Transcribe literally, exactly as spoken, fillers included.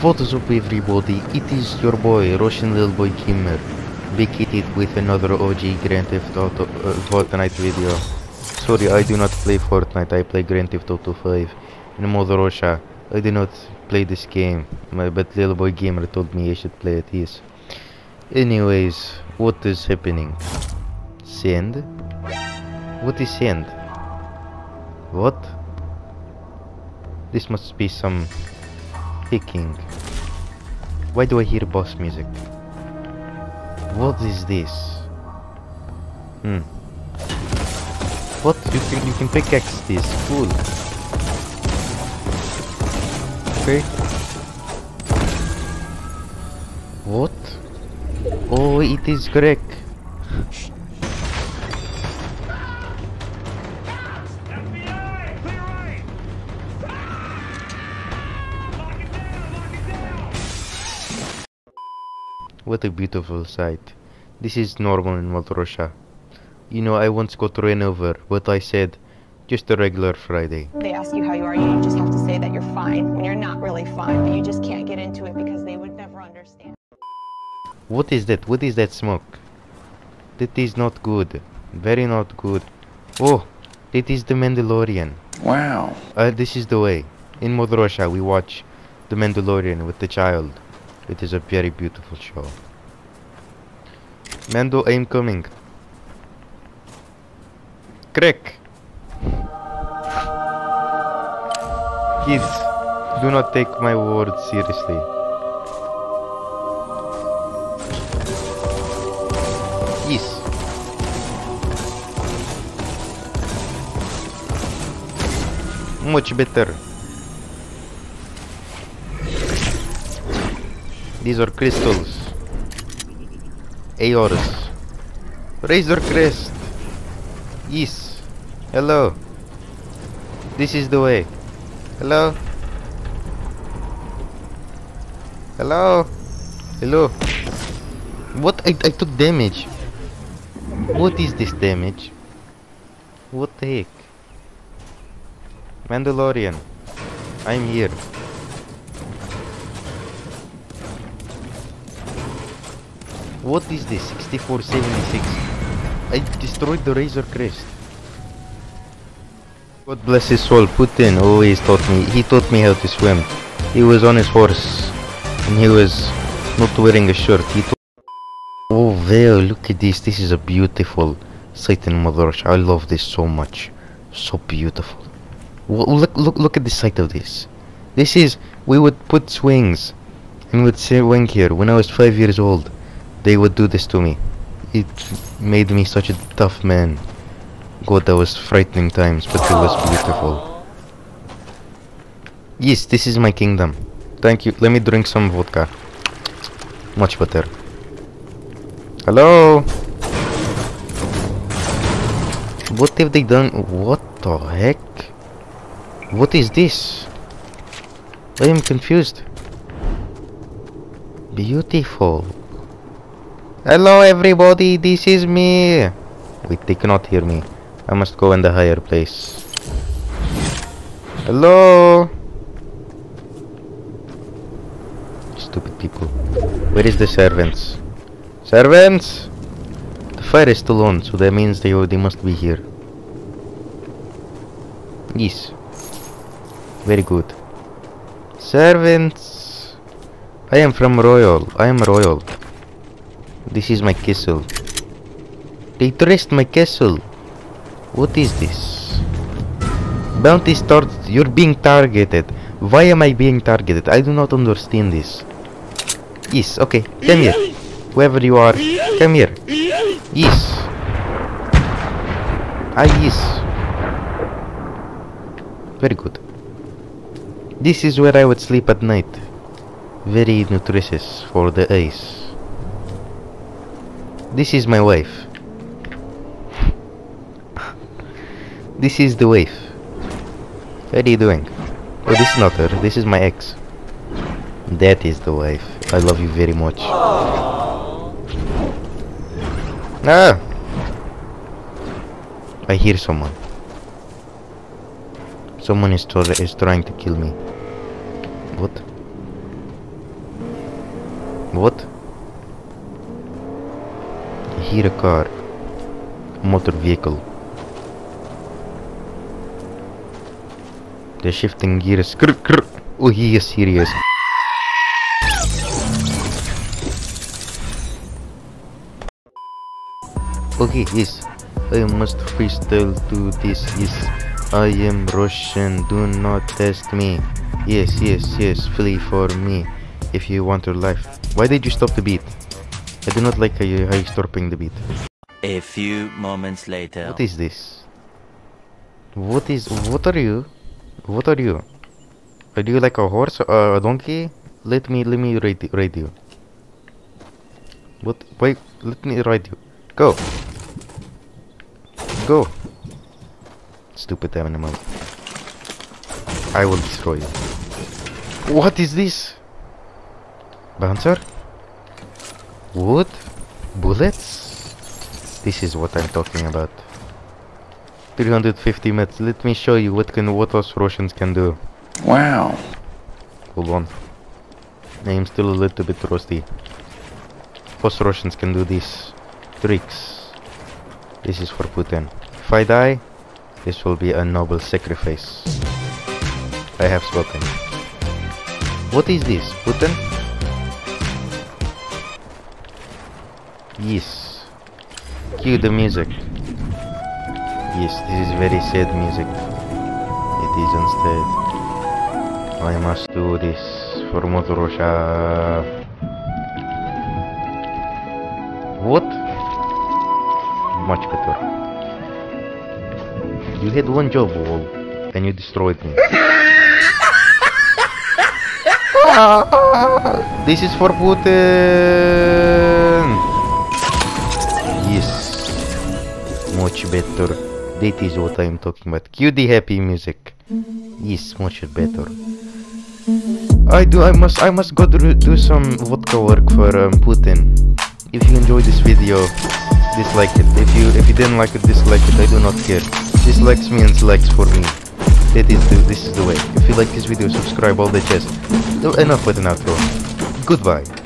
What is up everybody, it is your boy, Russian Little Boy Gamer, back at it with another O G Grand Theft Auto uh, Fortnite video. Sorry, I do not play Fortnite, I play Grand Theft Auto five in Mother Russia. I do not play this game, my, but Little Boy Gamer told me I should play it, yes. Anyways, what is happening? Send? What is send? What? This must be some hacking. Why do I hear boss music? What is this? Hmm. What? You can you can pickaxe this. Cool. Okay. What? Oh, it is correct. What a beautiful sight. This is normal in Mother Russia. You know, I once got ran over, but I said, just a regular Friday. They ask you how you are, you just have to say that you're fine when you're not really fine, but you just can't get into it because they would never understand. What is that? What is that smoke? That is not good. Very not good. Oh, that is the Mandalorian. Wow. Uh, this is the way. In Mother Russia, we watch the Mandalorian with the child. It is a very beautiful show. Mando, I am coming. Crack! Kids, do not take my words seriously. Yes. Much better. These are crystals. Aorus. Razor crest. Yes. Hello. This is the way. Hello. Hello. Hello. What? I, I took damage. What is this damage? What the heck? Mandalorian. I'm here. What is this? sixty-four seventy-six. I destroyed the Razor Crest. God bless his soul. Putin always taught me. He taught me how to swim. He was on his horse and he was not wearing a shirt. He taught. Oh wow! Look at this. This is a beautiful sight in Mother Russia. I love this so much. So beautiful. Look! Look! Look at the sight of this. This is. We would put swings and would swing here when I was five years old. They would do this to me. It made me such a tough man. God, that was frightening times, but it was beautiful. Yes, this is my kingdom. Thank you. Let me drink some vodka. Much better. Hello? What have they done? What the heck? What is this? I am confused. Beautiful. Hello everybody, this is me. Wait, they cannot hear me. I must go in the higher place. Hello. Stupid people. Where is the servants? Servants! The fire is still on, so that means they, they must be here. Yes. Very good. Servants! I am from Royal. I am Royal. This is my castle. They traced my castle. What is this? Bounty started. You're being targeted. Why am I being targeted? I do not understand this. Yes, okay. Come here. Whoever you are, come here. Yes. Ah, yes. Very good. This is where I would sleep at night. Very nutritious for the eyes. This is my wife. This is the wife. What are you doing? Oh, this is not her. This is my ex. That is the wife. I love you very much. Ah! I hear someone. Someone is, is trying to kill me. What? What? I hear a car. Motor vehicle. They're shifting gears. Krr, krr. Oh, he is serious. Okay, yes. I must freestyle to this. Yes, I am Russian. Do not test me. Yes, yes, yes. Flee for me if you want your life. Why did you stop the beat? I do not like how you how you stopping the beat. A few moments later. What is this? What is? What are you? What are you? Are you like a horse or a donkey? Let me let me ride ride you. What? Wait. Let me ride you. Go. Go. Stupid animal. I will destroy you. What is this? Bouncer? Wood? Bullets? This is what I'm talking about. three hundred fifty meters. Let me show you what can what us Russians can do. Wow. Hold on. I am still a little bit rusty. Us Russians can do these tricks. This is for Putin. If I die, this will be a noble sacrifice. I have spoken. What is this? Putin? Yes. Cue the music. Yes, this is very sad music. It is instead. I must do this for Mother Russia. What? Much better. You had one job, Wall, and you destroyed me. This is for Putin. Yes, much better. That is what I'm talking about. Cue the happy music. Yes, much better. I do. I must. I must go do, do some vodka work for um, Putin. If you enjoyed this video, dislike it. If you if you didn't like it, dislike it. I do not care. Dislikes means likes for me. That is the, this is the way. If you like this video, subscribe all the chest. Enough with an outro. Goodbye.